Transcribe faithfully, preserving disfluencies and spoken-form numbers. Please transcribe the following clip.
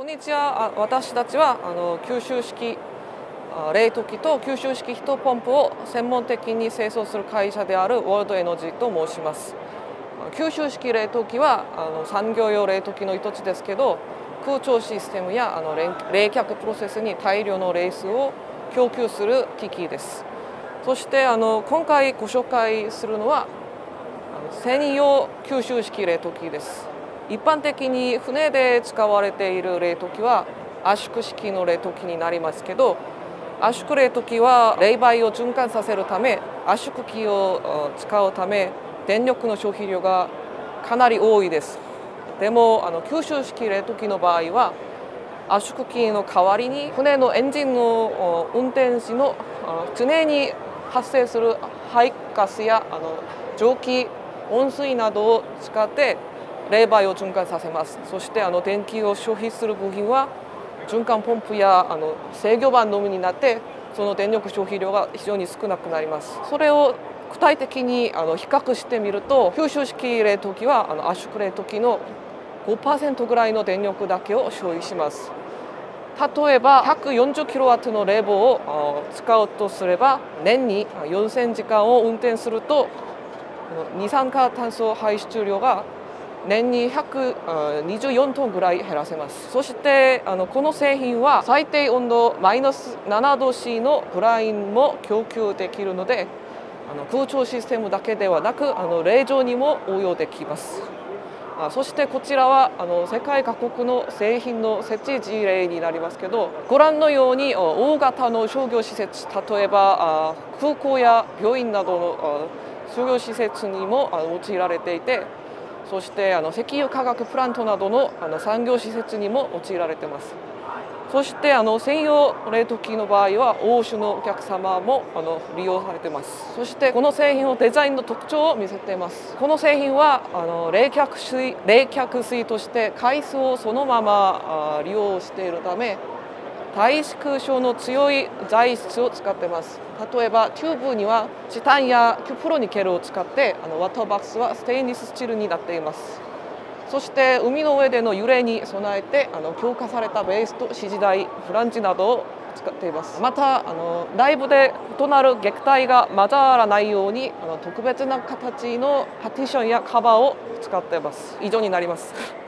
こんにちは。あ私たちはあの吸収式あ冷凍機と吸収式ヒートポンプを専門的に製造する会社であるウォールドエナジーと申します。吸収式冷凍機はあの産業用冷凍機の一つですけど、空調システムやあの冷却プロセスに大量の冷水を供給する機器です。そしてあの今回ご紹介するのは専用吸収式冷凍機です。一般的に船で使われている冷凍機は圧縮式の冷凍機になりますけど、圧縮冷凍機は冷媒を循環させるため、圧縮機を使うため電力の消費量がかなり多いです。でもあの吸収式冷凍機の場合は圧縮機の代わりに船のエンジンの運転時の常に発生する排ガスやあの蒸気温水などを使って冷媒を循環させます。そしてあの電気を消費する部品は循環ポンプやあの制御盤のみになって、その電力消費量が非常に少なくなります。それを具体的にあの比較してみると、吸収式冷凍機はあの圧縮冷凍機の ごパーセント ぐらいの電力だけを消費します。例えば ひゃくよんじゅうキロワット の冷房を使うとすれば、年によんせんじかんを運転すると二酸化炭素排出量が年にひゃくにじゅうよんトンぐらい減らせます。そしてあのこの製品は最低温度マイナスななど C のブラインも供給できるので、あの空調システムだけではなくあの冷蔵にも応用できます。あそしてこちらはあの世界各国の製品の設置事例になりますけど、ご覧のように大型の商業施設、例えば空港や病院などの商業施設にも用いられていて、そしてあの石油化学プラントなどのあの産業施設にも用いられています。そしてあの専用冷凍機の場合は欧州のお客様もあの利用されています。そしてこの製品のデザインの特徴を見せています。この製品はあの冷却水冷却水として海水をそのまま利用しているため、耐縮性の強い材質を使っています。例えばチューブにはチタンやキュプロニケルを使って、あのワットバックスはステンレススチールになっています。そして海の上での揺れに備えてあの強化されたベースと支持台、フランジなどを使っています。またあの内部で異なる撃体が混ざらないようにあの特別な形のパーティションやカバーを使っています。以上になります。